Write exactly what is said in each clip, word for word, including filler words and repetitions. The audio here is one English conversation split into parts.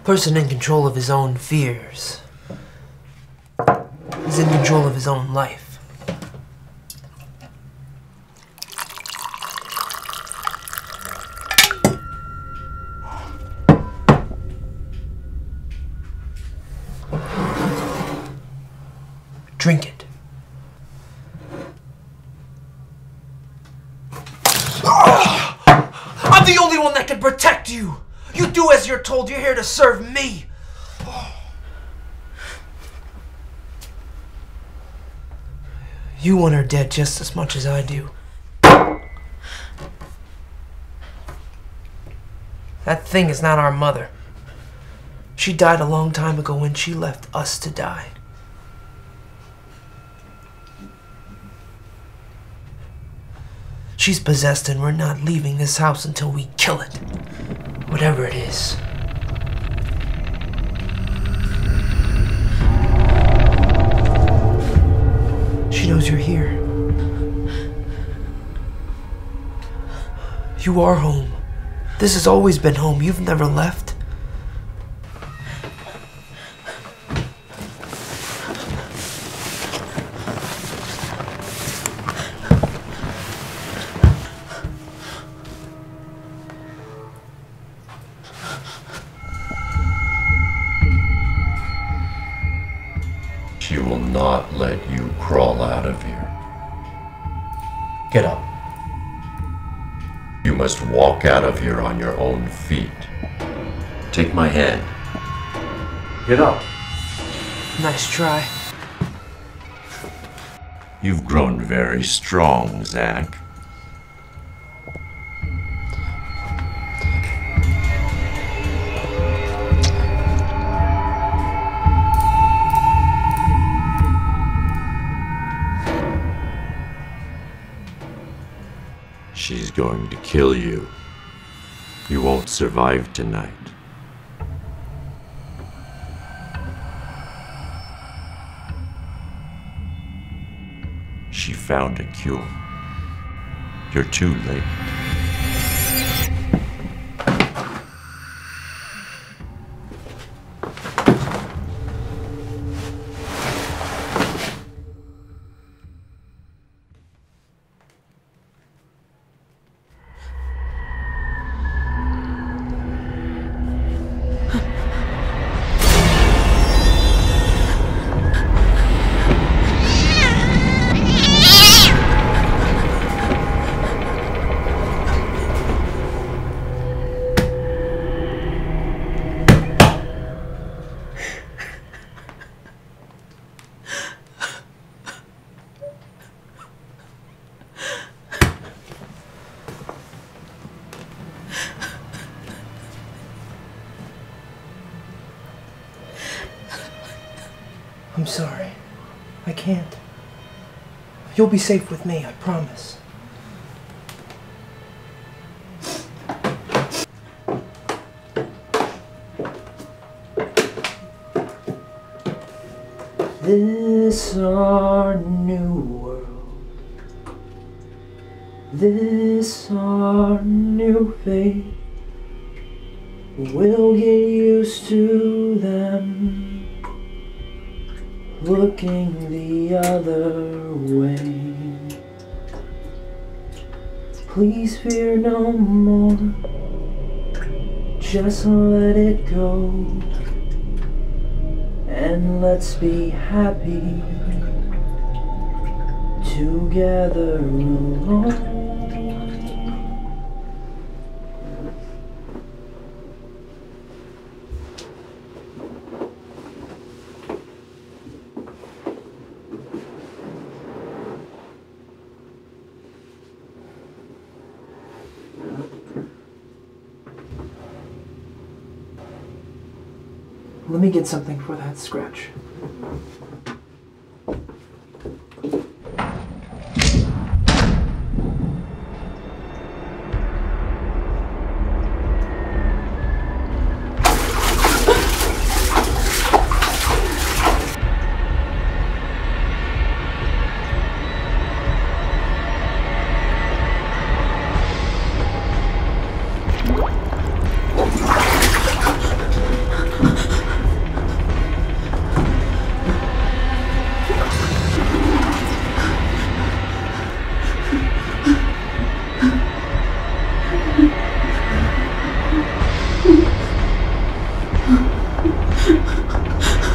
person in control of his own fears is in control of his own life. Drink it. I'm the only one that can protect you! You do as you're told, you're here to serve me! You want her dead just as much as I do. That thing is not our mother. She died a long time ago when she left us to die. She's possessed and we're not leaving this house until we kill it. Whatever it is. She knows you're here. You are home. This has always been home. You've never left. She will not let you crawl out of here. Get up. You must walk out of here on your own feet. Take my hand. Get up. Nice try. You've grown very strong, Zach. She's going to kill you. You won't survive tonight. She found a cure. You're too late. I'm sorry. I can't. You'll be safe with me, I promise. This our new world. This our new fate. We'll get used to them looking the other way. Please fear no more, just let it go, and let's be happy together alone. Let me get something for that scratch.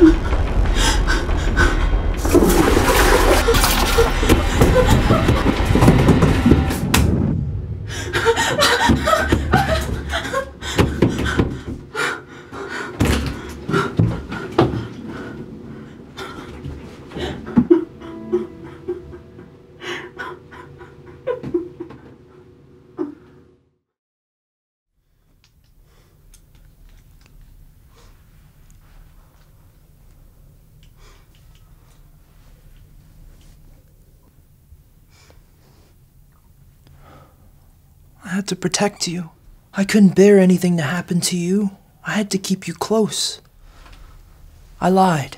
I had to protect you. I couldn't bear anything to happen to you. I had to keep you close. I lied.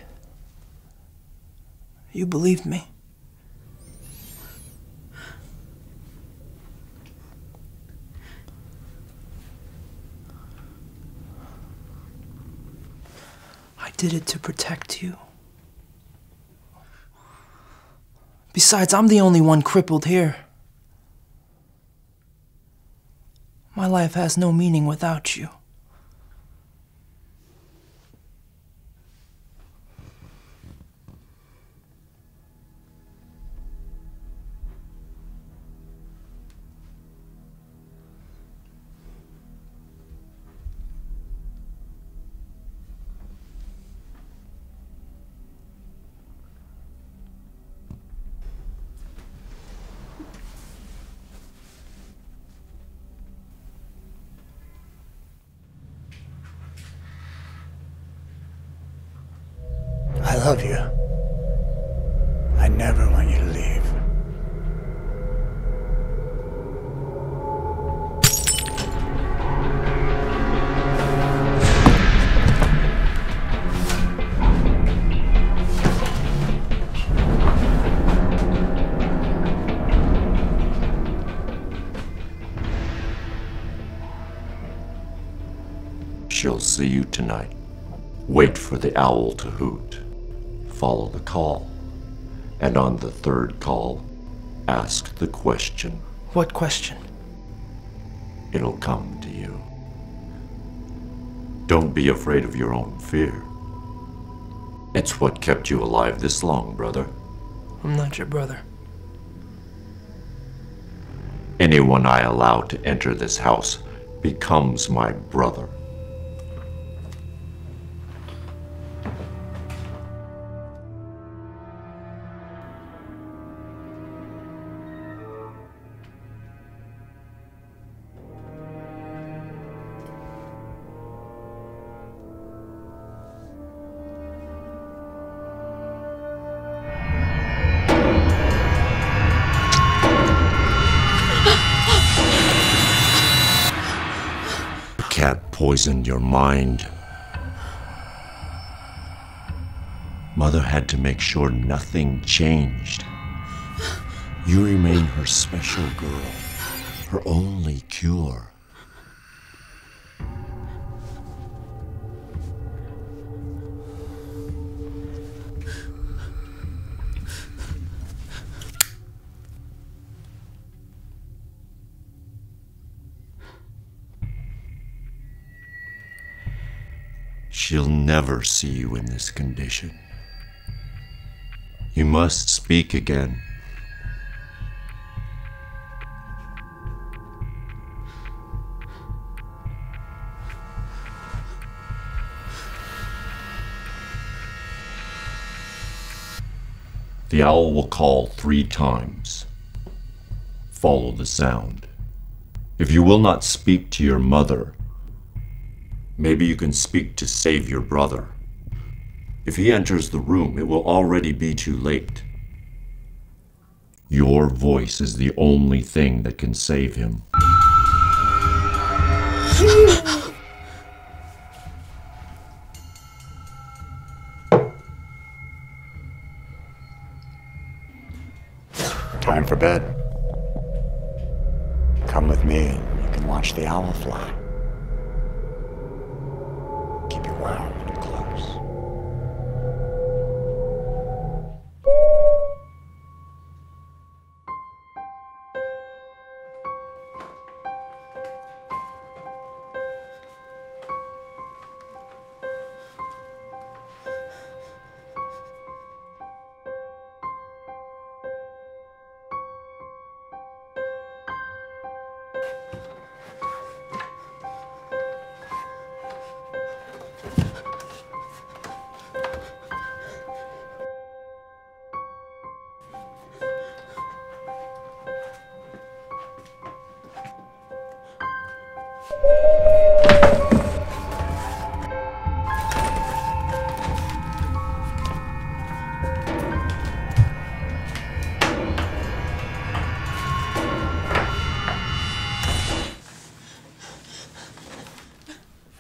You believed me. I did it to protect you. Besides, I'm the only one crippled here. My life has no meaning without you. I love you. I never want you to leave. She'll see you tonight. Wait for the owl to hoot. Follow the call. And on the third call, ask the question. What question? It'll come to you. Don't be afraid of your own fear. It's what kept you alive this long, brother. I'm not your brother. Anyone I allow to enter this house becomes my brother. Cat poisoned your mind. Mother had to make sure nothing changed. You remain her special girl, her only cure. She'll never see you in this condition. You must speak again. The owl will call three times. Follow the sound. If you will not speak to your mother, maybe you can speak to save your brother. If he enters the room, it will already be too late. Your voice is the only thing that can save him. Time for bed. Come with me and you can watch the owl fly. Keep you wound and close.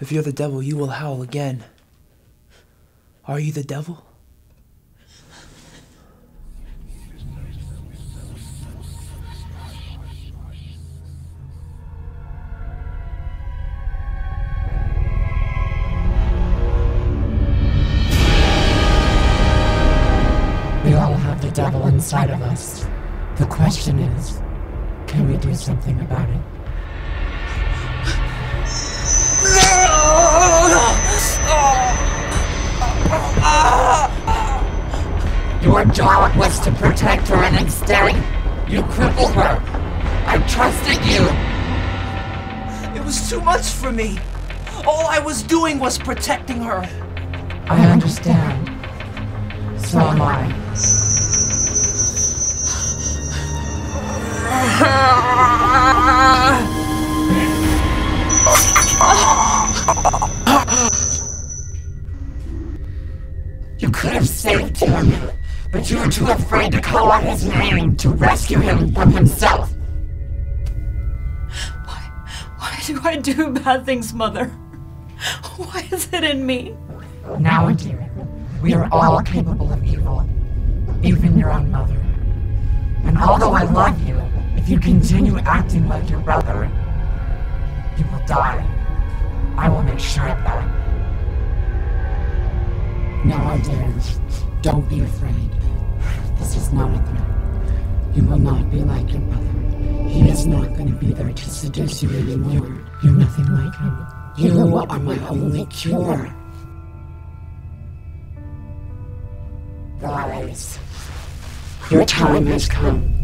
If you're the devil, you will howl again. Are you the devil? We all have the devil inside of us. The question is, can we do something about it? Your job was to protect her, and instead, you crippled her. I trusted you. It was too much for me. All I was doing was protecting her. I understand. So am I. You could have saved him, but you were too afraid to call out his name to rescue him from himself. Why, why do I do bad things, Mother? Why is it in me? Now, dear, we are all capable of evil, even your own mother. And although I love you, if you continue acting like your brother, you will die. I will make sure of that. Now, dear, don't be afraid. This is not a threat. You will not be like your brother. He is not going to be there to seduce you anymore. You're nothing like him. You are my only cure. Rise. Your time has come.